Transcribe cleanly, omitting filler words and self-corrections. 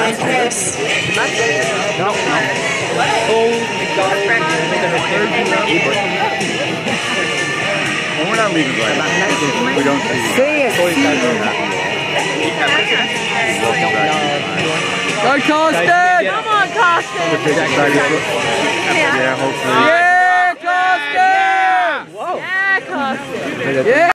Chris. No. Well, we're not leaving right now. We don't see it. Go, Carsten! Come on, Carsten. Yeah, hopefully. Yeah, Carsten. Yeah, Carsten. Yeah.